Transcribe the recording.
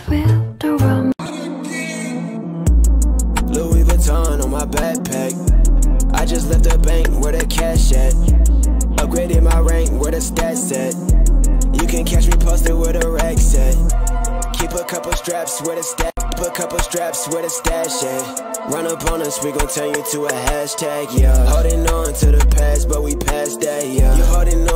with the rum. Louis Vuitton on my backpack. I just left the bank where the cash at. Upgraded my rank where the stats at. You can catch me posted where the racks at. Keep a couple straps where the stash. Keep a couple straps where the stash at. Run up on us, we gon' turn you to a hashtag, yeah. Holding on to the past, but we past that, yeah. You holding